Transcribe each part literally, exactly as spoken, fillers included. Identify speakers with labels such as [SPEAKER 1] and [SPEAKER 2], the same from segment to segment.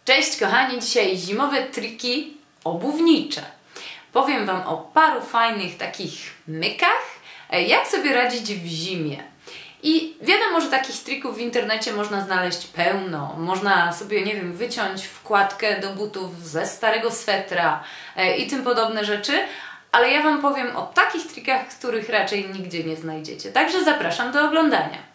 [SPEAKER 1] Cześć kochani, dzisiaj zimowe triki obuwnicze. Powiem Wam o paru fajnych takich mykach, jak sobie radzić w zimie. I wiadomo, że takich trików w internecie można znaleźć pełno. Można sobie, nie wiem, wyciąć wkładkę do butów ze starego swetra i tym podobne rzeczy. Ale ja Wam powiem o takich trikach, których raczej nigdzie nie znajdziecie. Także zapraszam do oglądania.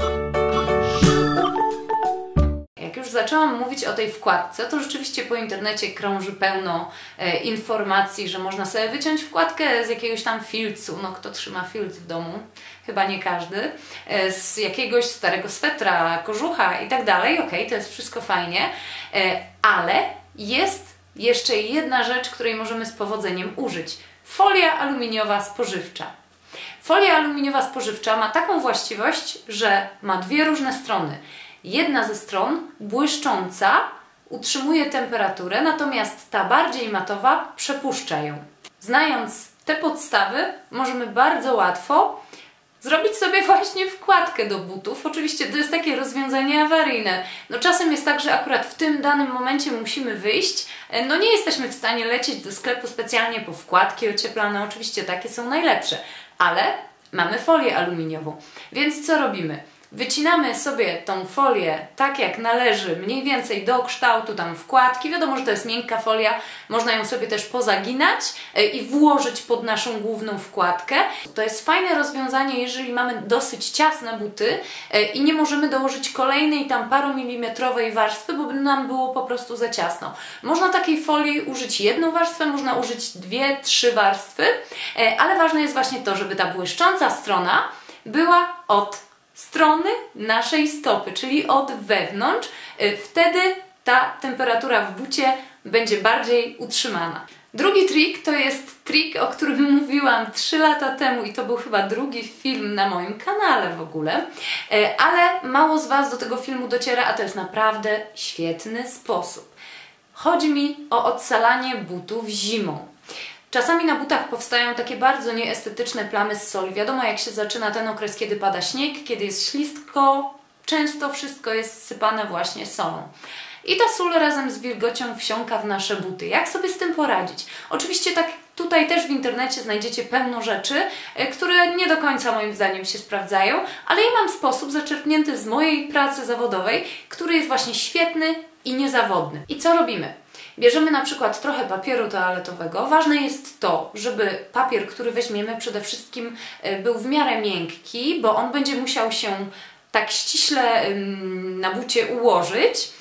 [SPEAKER 1] Jak już zaczęłam mówić o tej wkładce, to rzeczywiście po internecie krąży pełno e, informacji, że można sobie wyciąć wkładkę z jakiegoś tam filcu. No kto trzyma filc w domu? Chyba nie każdy. E, z jakiegoś starego swetra, kożucha i tak dalej. Okej, to jest wszystko fajnie, e, ale jest jeszcze jedna rzecz, której możemy z powodzeniem użyć. Folia aluminiowa spożywcza. Folia aluminiowa spożywcza ma taką właściwość, że ma dwie różne strony. Jedna ze stron, błyszcząca, utrzymuje temperaturę, natomiast ta bardziej matowa przepuszcza ją. Znając te podstawy, możemy bardzo łatwo zrobić sobie właśnie wkładkę do butów. Oczywiście to jest takie rozwiązanie awaryjne. No czasem jest tak, że akurat w tym danym momencie musimy wyjść. No nie jesteśmy w stanie lecieć do sklepu specjalnie po wkładki ocieplane. Oczywiście takie są najlepsze, ale mamy folię aluminiową. Więc co robimy? Wycinamy sobie tą folię tak jak należy, mniej więcej do kształtu tam wkładki. Wiadomo, że to jest miękka folia, można ją sobie też pozaginać i włożyć pod naszą główną wkładkę. To jest fajne rozwiązanie, jeżeli mamy dosyć ciasne buty i nie możemy dołożyć kolejnej tam paromilimetrowej warstwy, bo by nam było po prostu za ciasno. Można takiej folii użyć jedną warstwę, można użyć dwie, trzy warstwy, ale ważne jest właśnie to, żeby ta błyszcząca strona była od strony naszej stopy, czyli od wewnątrz. Wtedy ta temperatura w bucie będzie bardziej utrzymana. Drugi trik to jest trik, o którym mówiłam trzy lata temu i to był chyba drugi film na moim kanale w ogóle, ale mało z Was do tego filmu dociera, a to jest naprawdę świetny sposób. Chodzi mi o odsalanie butów zimą. Czasami na butach powstają takie bardzo nieestetyczne plamy z soli. Wiadomo, jak się zaczyna ten okres, kiedy pada śnieg, kiedy jest ślistko, często wszystko jest sypane właśnie solą. I ta sól razem z wilgocią wsiąka w nasze buty. Jak sobie z tym poradzić? Oczywiście tak tutaj też w internecie znajdziecie pełno rzeczy, które nie do końca moim zdaniem się sprawdzają, ale ja mam sposób zaczerpnięty z mojej pracy zawodowej, który jest właśnie świetny i niezawodny. I co robimy? Bierzemy na przykład trochę papieru toaletowego. Ważne jest to, żeby papier, który weźmiemy, przede wszystkim był w miarę miękki, bo on będzie musiał się tak ściśle na bucie ułożyć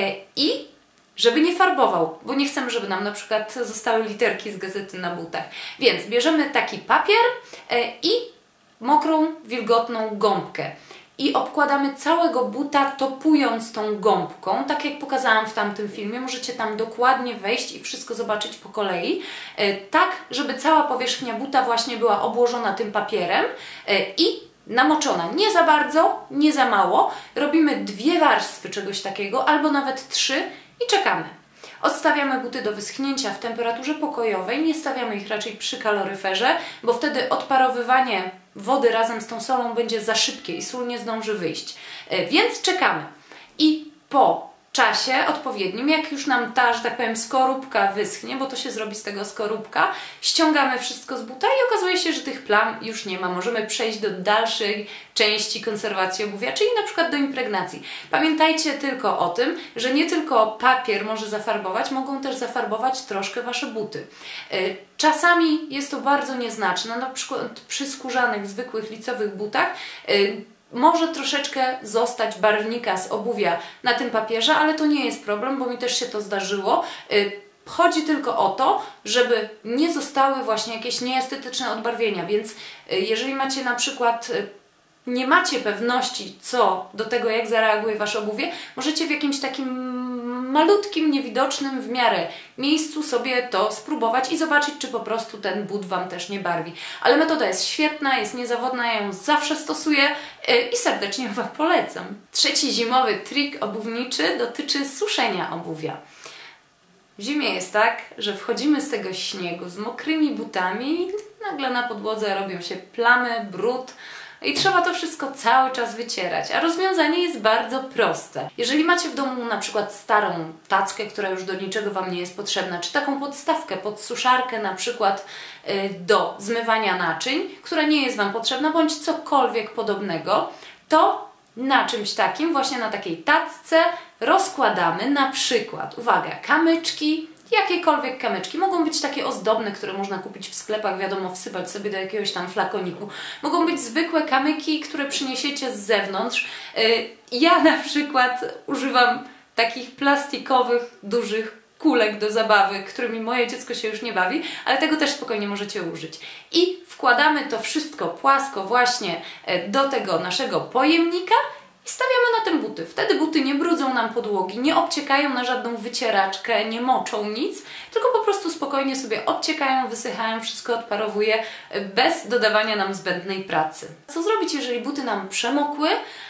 [SPEAKER 1] i żeby nie farbował, bo nie chcemy, żeby nam na przykład zostały literki z gazety na butach. Więc bierzemy taki papier i mokrą, wilgotną gąbkę. I obkładamy całego buta, topując tą gąbką, tak jak pokazałam w tamtym filmie. Możecie tam dokładnie wejść i wszystko zobaczyć po kolei, tak żeby cała powierzchnia buta właśnie była obłożona tym papierem i namoczona. Nie za bardzo, nie za mało. Robimy dwie warstwy czegoś takiego, albo nawet trzy i czekamy. Odstawiamy buty do wyschnięcia w temperaturze pokojowej, nie stawiamy ich raczej przy kaloryferze, bo wtedy odparowywanie wody razem z tą solą będzie za szybkie i sól nie zdąży wyjść. Więc czekamy. I po czasie odpowiednim, jak już nam ta, że tak powiem, skorupka wyschnie, bo to się zrobi z tego skorupka, ściągamy wszystko z buta i okazuje się, że tych plam już nie ma. Możemy przejść do dalszej części konserwacji obuwia, czyli na przykład do impregnacji. Pamiętajcie tylko o tym, że nie tylko papier może zafarbować, mogą też zafarbować troszkę Wasze buty. Czasami jest to bardzo nieznaczne, na przykład przy skórzanych, zwykłych, licowych butach może troszeczkę zostać barwnika z obuwia na tym papierze, ale to nie jest problem, bo mi też się to zdarzyło. Chodzi tylko o to, żeby nie zostały właśnie jakieś nieestetyczne odbarwienia, więc jeżeli macie na przykład nie macie pewności co do tego, jak zareaguje Wasze obuwie, możecie w jakimś takim malutkim, niewidocznym w miarę miejscu sobie to spróbować i zobaczyć, czy po prostu ten but Wam też nie barwi. Ale metoda jest świetna, jest niezawodna, ja ją zawsze stosuję i serdecznie Wam polecam. Trzeci zimowy trik obuwniczy dotyczy suszenia obuwia. W zimie jest tak, że wchodzimy z tego śniegu z mokrymi butami i nagle na podłodze robią się plamy, brud, i trzeba to wszystko cały czas wycierać, a rozwiązanie jest bardzo proste. Jeżeli macie w domu na przykład starą tackę, która już do niczego Wam nie jest potrzebna, czy taką podstawkę pod suszarkę na przykład yy, do zmywania naczyń, która nie jest Wam potrzebna, bądź cokolwiek podobnego, to na czymś takim, właśnie na takiej tacce rozkładamy na przykład, uwaga, kamyczki, jakiekolwiek kamyczki. Mogą być takie ozdobne, które można kupić w sklepach, wiadomo, wsypać sobie do jakiegoś tam flakoniku. Mogą być zwykłe kamyki, które przyniesiecie z zewnątrz. Ja na przykład używam takich plastikowych, dużych kulek do zabawy, którymi moje dziecko się już nie bawi, ale tego też spokojnie możecie użyć. I wkładamy to wszystko płasko właśnie do tego naszego pojemnika i stawiamy na tym buty. Wtedy buty nie brudzą nam podłogi, nie obciekają na żadną wycieraczkę, nie moczą nic, tylko po prostu spokojnie sobie obciekają, wysychają, wszystko odparowuje bez dodawania nam zbędnej pracy. Co zrobić, jeżeli buty nam przemokły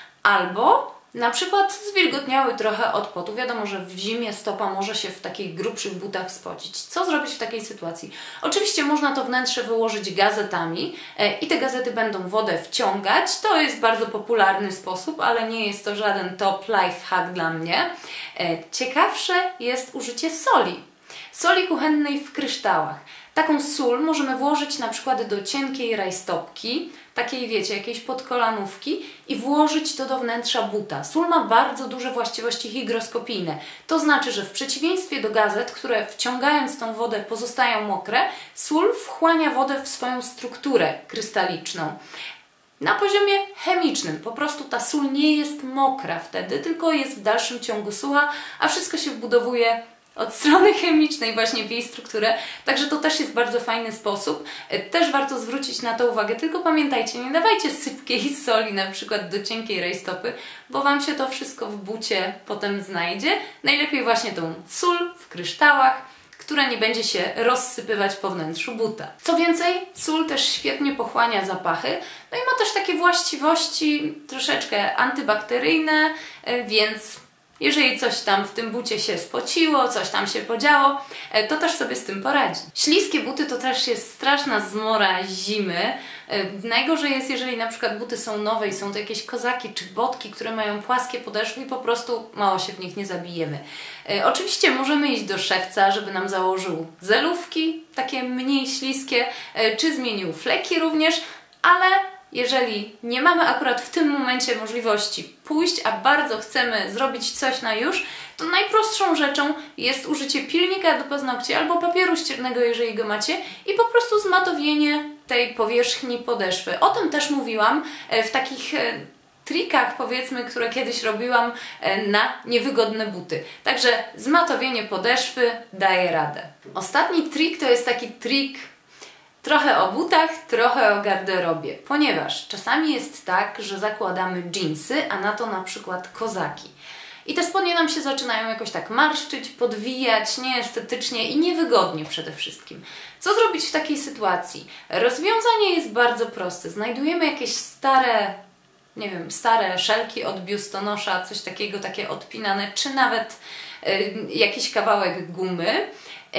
[SPEAKER 1] albo na przykład zwilgotniały trochę od potu? Wiadomo, że w zimie stopa może się w takich grubszych butach spocić. Co zrobić w takiej sytuacji? Oczywiście można to wnętrze wyłożyć gazetami e, i te gazety będą wodę wciągać. To jest bardzo popularny sposób, ale nie jest to żaden top life hack dla mnie. E, ciekawsze jest użycie soli. Soli kuchennej w kryształach. Taką sól możemy włożyć na przykład do cienkiej rajstopki, takiej wiecie, jakiejś podkolanówki i włożyć to do wnętrza buta. Sól ma bardzo duże właściwości hygroskopijne. To znaczy, że w przeciwieństwie do gazet, które wciągając tą wodę pozostają mokre, sól wchłania wodę w swoją strukturę krystaliczną. Na poziomie chemicznym po prostu ta sól nie jest mokra wtedy, tylko jest w dalszym ciągu sucha, a wszystko się wbudowuje od strony chemicznej właśnie w jej strukturę, także to też jest bardzo fajny sposób. Też warto zwrócić na to uwagę, tylko pamiętajcie, nie dawajcie sypkiej soli na przykład do cienkiej rajstopy, bo Wam się to wszystko w bucie potem znajdzie. Najlepiej właśnie tą sól w kryształach, która nie będzie się rozsypywać po wnętrzu buta. Co więcej, sól też świetnie pochłania zapachy, no i ma też takie właściwości troszeczkę antybakteryjne, więc jeżeli coś tam w tym bucie się spociło, coś tam się podziało, to też sobie z tym poradzi. Śliskie buty to też jest straszna zmora zimy. Najgorzej jest, jeżeli na przykład buty są nowe i są to jakieś kozaki czy botki, które mają płaskie podeszwy i po prostu mało się w nich nie zabijemy. Oczywiście możemy iść do szewca, żeby nam założył zelówki, takie mniej śliskie, czy zmienił fleki również, ale jeżeli nie mamy akurat w tym momencie możliwości pójść, a bardzo chcemy zrobić coś na już, to najprostszą rzeczą jest użycie pilnika do paznokci albo papieru ściernego, jeżeli go macie, i po prostu zmatowienie tej powierzchni podeszwy. O tym też mówiłam w takich trikach, powiedzmy, które kiedyś robiłam na niewygodne buty. Także zmatowienie podeszwy daje radę. Ostatni trik to jest taki trik trochę o butach, trochę o garderobie, ponieważ czasami jest tak, że zakładamy dżinsy, a na to na przykład kozaki. I te spodnie nam się zaczynają jakoś tak marszczyć, podwijać, nieestetycznie i niewygodnie przede wszystkim. Co zrobić w takiej sytuacji? Rozwiązanie jest bardzo proste. Znajdujemy jakieś stare, nie wiem, stare szelki od biustonosza, coś takiego, takie odpinane, czy nawet y, jakiś kawałek gumy.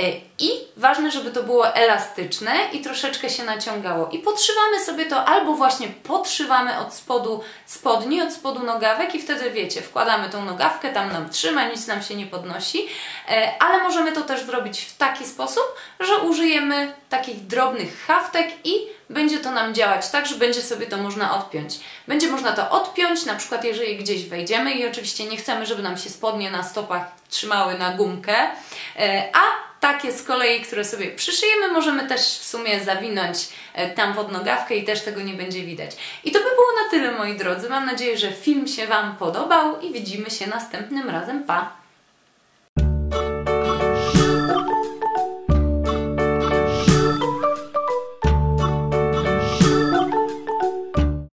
[SPEAKER 1] I ważne, żeby to było elastyczne i troszeczkę się naciągało. I podszywamy sobie to, albo właśnie podszywamy od spodu spodni, od spodu nogawek i wtedy wiecie, wkładamy tą nogawkę, tam nam trzyma, nic nam się nie podnosi, ale możemy to też zrobić w taki sposób, że użyjemy takich drobnych haftek i będzie to nam działać tak, że będzie sobie to można odpiąć. Będzie można to odpiąć, na przykład jeżeli gdzieś wejdziemy i oczywiście nie chcemy, żeby nam się spodnie na stopach trzymały na gumkę, a takie z kolei, które sobie przyszyjemy, możemy też w sumie zawinąć tam pod nogawkę i też tego nie będzie widać. I to by było na tyle, moi drodzy. Mam nadzieję, że film się Wam podobał i widzimy się następnym razem. Pa!